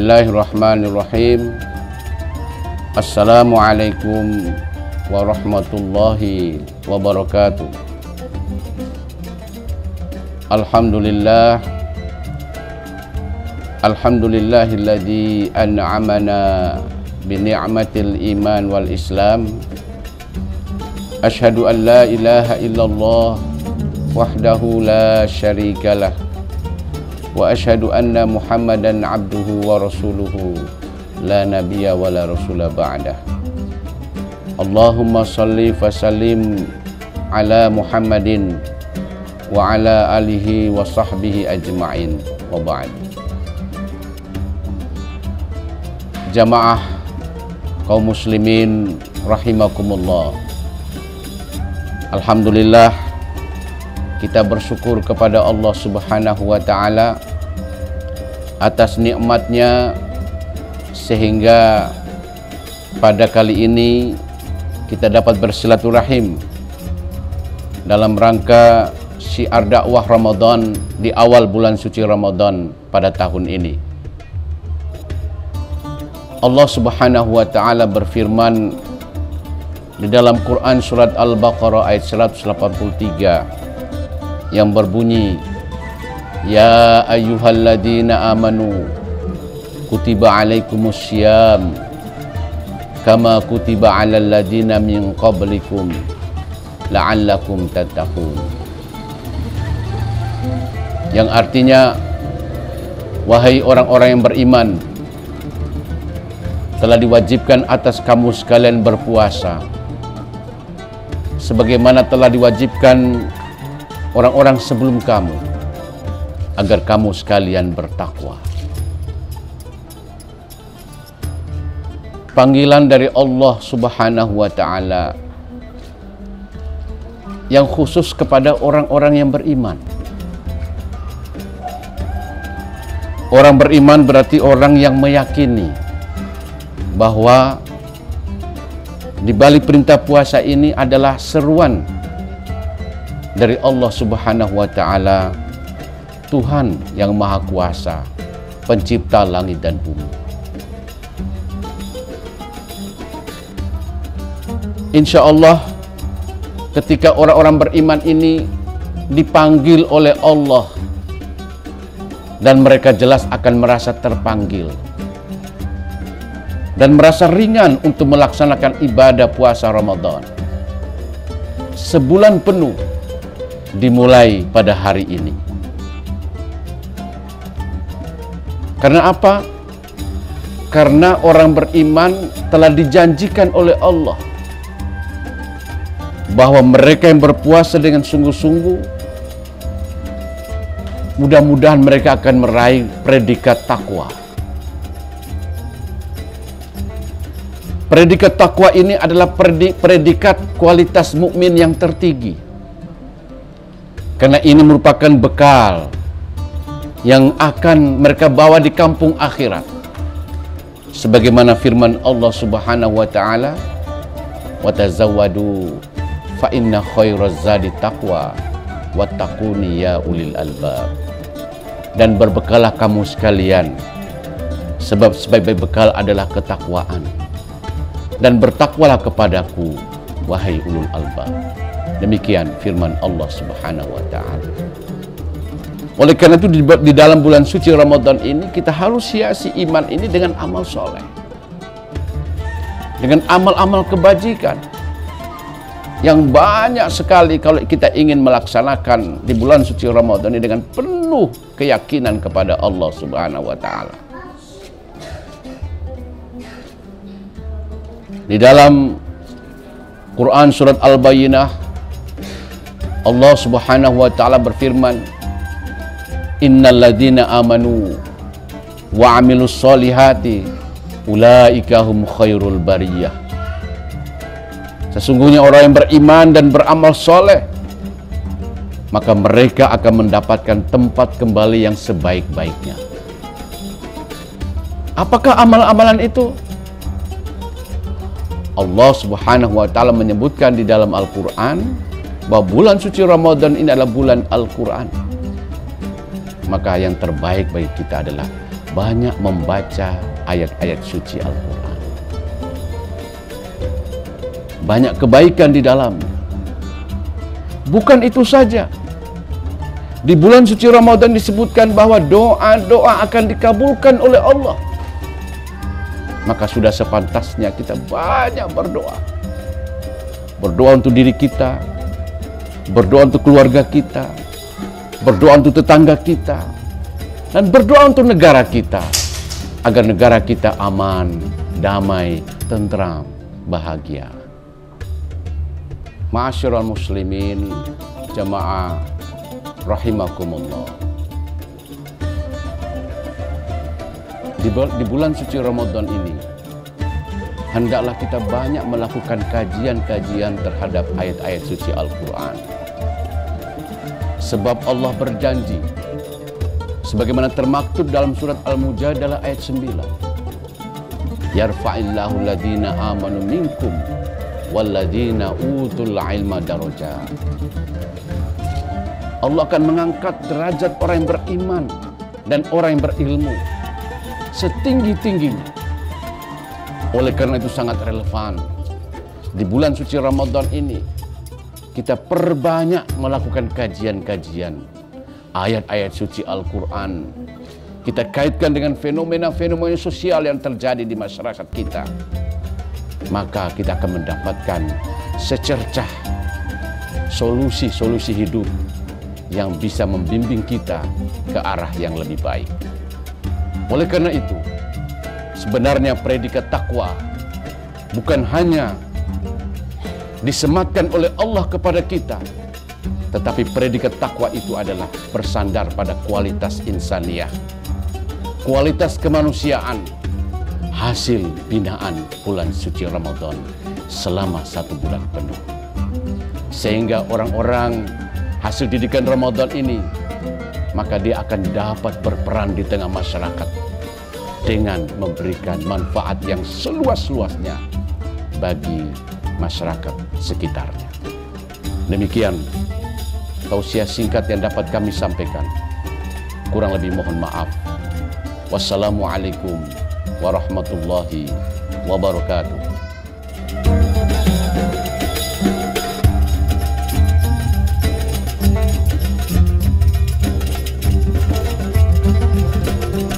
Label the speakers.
Speaker 1: Bismillahirrahmanirrahim. Assalamualaikum warahmatullahi wabarakatuh. Alhamdulillahilladzi an'amana bini'matil iman wal islam. Asyhadu an la ilaha illallah wahdahu la syarikalah wa asyhadu anna Muhammadan abduhu wa rasuluhu la nabiyya wa la rasula ba'dah. Allahumma salli wa sallim ala Muhammadin wa ala alihi wa sahbihi ajma'in wa ba'd. Jamaah kaum muslimin rahimakumullah. Alhamdulillah, kita bersyukur kepada Allah Subhanahu wa ta'ala atas nikmatnya sehingga pada kali ini kita dapat bersilaturahim dalam rangka syiar dakwah Ramadan di awal bulan suci Ramadan pada tahun ini. Allah Subhanahu wa ta'ala berfirman di dalam Quran surat Al-Baqarah ayat 183 yang berbunyi, Ya ayyuhalladzina amanu kutiba alaikumussyam kama kutiba alal ladzina min qablikum la'allakum tattaqun. Yang artinya, wahai orang-orang yang beriman, telah diwajibkan atas kamu sekalian berpuasa sebagaimana telah diwajibkan orang-orang sebelum kamu, agar kamu sekalian bertakwa. Panggilan dari Allah Subhanahu wa ta'ala yang khusus kepada orang-orang yang beriman. Orang beriman berarti orang yang meyakini bahwa di balik perintah puasa ini adalah seruan dari Allah Subhanahu wa ta'ala, Tuhan yang Maha Kuasa, pencipta langit dan bumi. Insya Allah, ketika orang-orang beriman ini dipanggil oleh Allah dan mereka jelas akan merasa terpanggil dan merasa ringan untuk melaksanakan ibadah puasa Ramadan sebulan penuh dimulai pada hari ini. Karena apa? Karena orang beriman telah dijanjikan oleh Allah bahwa mereka yang berpuasa dengan sungguh-sungguh, mudah-mudahan mereka akan meraih predikat takwa. Predikat takwa ini adalah predikat kualitas mukmin yang tertinggi. Karena ini merupakan bekal yang akan mereka bawa di kampung akhirat. Sebagaimana firman Allah Subhanahu wa ta'ala, wa tazawwadu fa inna khairaz zadi taqwa wattaquni ya ulil albab. Dan berbekalah kamu sekalian, sebab sebaik-baik bekal adalah ketakwaan. Dan bertakwalah kepadaku, wahai ulul albab. Demikian firman Allah Subhanahu wa ta'ala. Oleh karena itu di dalam bulan suci Ramadan ini kita harus hiasi iman ini dengan amal soleh, dengan amal-amal kebajikan yang banyak sekali. Kalau kita ingin melaksanakan di bulan suci Ramadan ini dengan penuh keyakinan kepada Allah Subhanahu wa ta'ala. Di dalam Quran surat Al-Bayyinah, Allah Subhanahu wa ta'ala berfirman, Innal ladzina amanu wa amilus solihati ulaika hum khairul bariyah. Sesungguhnya orang yang beriman dan beramal soleh, maka mereka akan mendapatkan tempat kembali yang sebaik-baiknya. Apakah amalan-amalan itu? Allah Subhanahu wa ta'ala menyebutkan di dalam Al-Quran bahwa bulan suci Ramadan ini adalah bulan Al-Quran. Maka yang terbaik bagi kita adalah banyak membaca ayat-ayat suci Al-Quran. Banyak kebaikan di dalamnya. Bukan itu saja. Di bulan suci Ramadan disebutkan bahwa doa-doa akan dikabulkan oleh Allah. Maka sudah sepantasnya kita banyak berdoa. Berdoa untuk diri kita, berdoa untuk keluarga kita, berdoa untuk tetangga kita, dan berdoa untuk negara kita, agar negara kita aman, damai, tentram, bahagia. Ma'asyiral muslimin, jamaah rahimakumullah. Di bulan suci Ramadan ini, hendaklah kita banyak melakukan kajian-kajian terhadap ayat-ayat suci Al-Quran. Sebab Allah berjanji, sebagaimana termaktub dalam surat Al-Mujadalah ayat 9. Yarfa'illahu alladhina amanu minkum walladhina utul ilma darajat. Allah akan mengangkat derajat orang yang beriman dan orang yang berilmu setinggi-tingginya. Oleh karena itu sangat relevan di bulan suci Ramadan ini kita perbanyak melakukan kajian-kajian ayat-ayat suci Al-Quran. Kita kaitkan dengan fenomena-fenomena sosial yang terjadi di masyarakat kita. Maka kita akan mendapatkan secercah solusi-solusi hidup yang bisa membimbing kita ke arah yang lebih baik. Oleh karena itu, sebenarnya predikat takwa bukan hanya disematkan oleh Allah kepada kita, tetapi predikat takwa itu adalah bersandar pada kualitas insaniyah, kualitas kemanusiaan, hasil binaan bulan suci Ramadan selama 1 bulan penuh. Sehingga orang-orang hasil didikan Ramadan ini, maka dia akan dapat berperan di tengah masyarakat dengan memberikan manfaat yang seluas-luasnya bagi masyarakat sekitarnya. Demikian tausiah singkat yang dapat kami sampaikan. Kurang lebih mohon maaf. Wassalamualaikum warahmatullahi wabarakatuh.